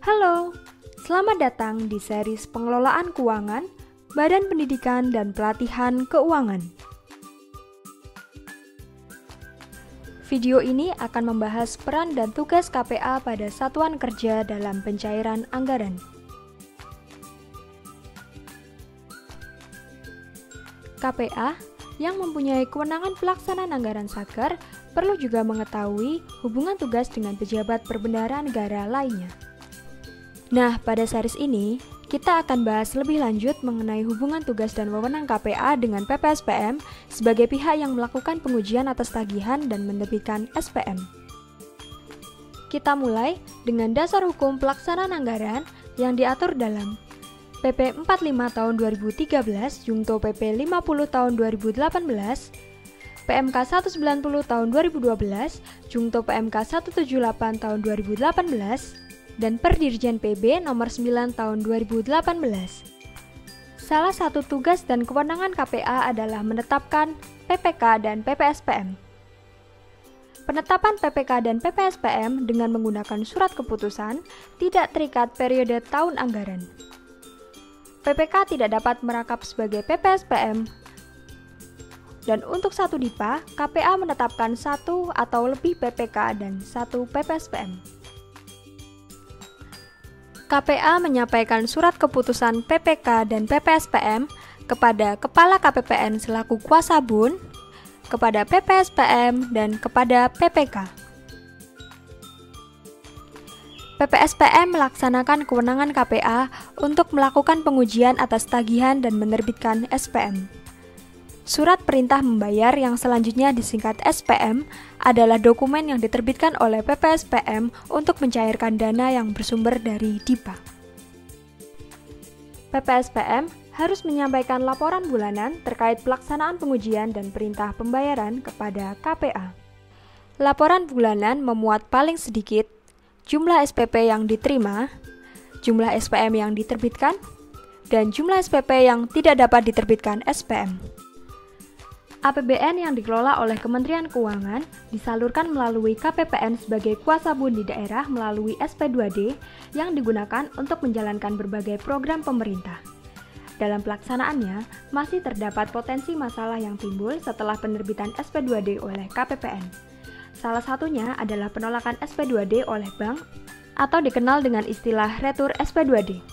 Halo, selamat datang di series Pengelolaan Keuangan, Badan Pendidikan dan Pelatihan Keuangan. Video ini akan membahas peran dan tugas KPA pada satuan kerja dalam pencairan anggaran. KPA yang mempunyai kewenangan pelaksanaan anggaran Saker perlu juga mengetahui hubungan tugas dengan pejabat berbendahara negara lainnya. Nah, pada series ini, kita akan bahas lebih lanjut mengenai hubungan tugas dan wewenang KPA dengan PPSPM sebagai pihak yang melakukan pengujian atas tagihan dan menerbitkan SPM. Kita mulai dengan dasar hukum pelaksanaan anggaran yang diatur dalam PP 45 tahun 2013 Jungto PP 50 tahun 2018, PMK 190 tahun 2012 Jungto PMK 178 tahun 2018, dan Perdirjen PB nomor 9 tahun 2018. Salah satu tugas dan kewenangan KPA adalah menetapkan PPK dan PPSPM. Penetapan PPK dan PPSPM dengan menggunakan surat keputusan tidak terikat periode tahun anggaran. PPK tidak dapat merakap sebagai PPSPM, dan untuk satu DIPA, KPA menetapkan satu atau lebih PPK dan satu PPSPM. KPA menyampaikan surat keputusan PPK dan PPSPM kepada Kepala KPPN selaku kuasa bun, kepada PPSPM, dan kepada PPK. PPSPM melaksanakan kewenangan KPA untuk melakukan pengujian atas tagihan dan menerbitkan SPM. Surat perintah membayar yang selanjutnya disingkat SPM adalah dokumen yang diterbitkan oleh PPSPM untuk mencairkan dana yang bersumber dari DIPA. PPSPM harus menyampaikan laporan bulanan terkait pelaksanaan pengujian dan perintah pembayaran kepada KPA. Laporan bulanan memuat paling sedikit jumlah SPP yang diterima, jumlah SPM yang diterbitkan, dan jumlah SPP yang tidak dapat diterbitkan SPM. APBN yang dikelola oleh Kementerian Keuangan disalurkan melalui KPPN sebagai kuasa bun di daerah melalui SP2D yang digunakan untuk menjalankan berbagai program pemerintah. Dalam pelaksanaannya, masih terdapat potensi masalah yang timbul setelah penerbitan SP2D oleh KPPN. Salah satunya adalah penolakan SP2D oleh bank atau dikenal dengan istilah retur SP2D.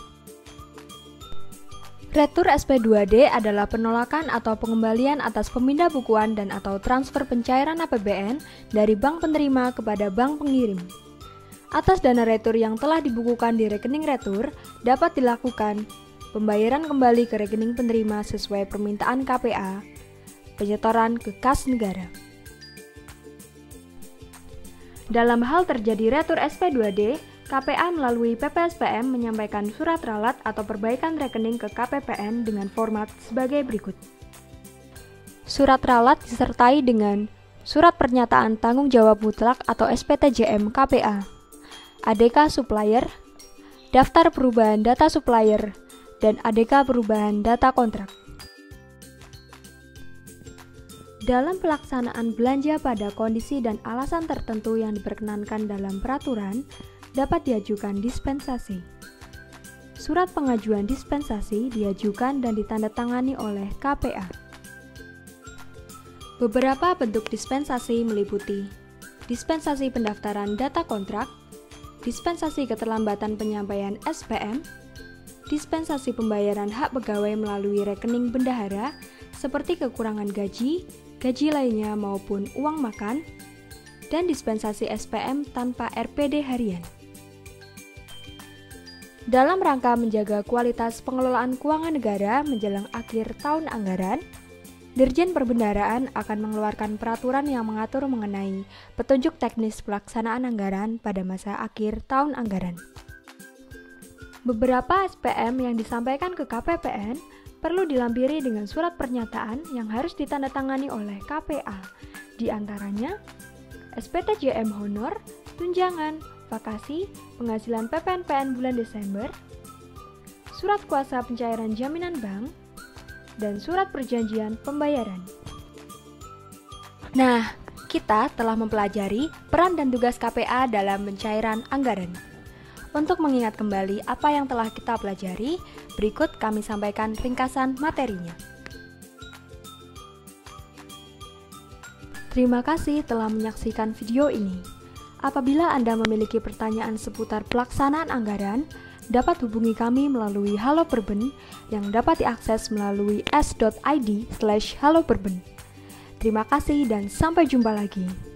Retur SP2D adalah penolakan atau pengembalian atas pemindah bukuan dan atau transfer pencairan APBN dari bank penerima kepada bank pengirim. Atas dana retur yang telah dibukukan di rekening retur, dapat dilakukan pembayaran kembali ke rekening penerima sesuai permintaan KPA, penyetoran ke kas negara. Dalam hal terjadi retur SP2D, KPA melalui PPSPM menyampaikan surat ralat atau perbaikan rekening ke KPPN dengan format sebagai berikut. Surat ralat disertai dengan surat pernyataan tanggung jawab mutlak atau SPTJM KPA, ADK supplier, daftar perubahan data supplier, dan ADK perubahan data kontrak. Dalam pelaksanaan belanja pada kondisi dan alasan tertentu yang diperkenankan dalam peraturan, dapat diajukan dispensasi. Surat pengajuan dispensasi diajukan dan ditandatangani oleh KPA. Beberapa bentuk dispensasi meliputi dispensasi pendaftaran data kontrak, dispensasi keterlambatan penyampaian SPM, dispensasi pembayaran hak pegawai melalui rekening bendahara seperti kekurangan gaji, gaji lainnya maupun uang makan, dan dispensasi SPM tanpa RPD harian. Dalam rangka menjaga kualitas pengelolaan keuangan negara menjelang akhir tahun anggaran, Dirjen Perbendaharaan akan mengeluarkan peraturan yang mengatur mengenai petunjuk teknis pelaksanaan anggaran pada masa akhir tahun anggaran. Beberapa SPM yang disampaikan ke KPPN perlu dilampiri dengan surat pernyataan yang harus ditandatangani oleh KPA, di antaranya SPTJM honor, tunjangan, vakasi, penghasilan PPNPN bulan Desember, surat kuasa pencairan jaminan bank, dan surat perjanjian pembayaran. Nah, kita telah mempelajari peran dan tugas KPA dalam pencairan anggaran. Untuk mengingat kembali apa yang telah kita pelajari, berikut kami sampaikan ringkasan materinya. Terima kasih telah menyaksikan video ini. Apabila Anda memiliki pertanyaan seputar pelaksanaan anggaran, dapat hubungi kami melalui Halo Perben yang dapat diakses melalui s.id/haloperben. Terima kasih dan sampai jumpa lagi.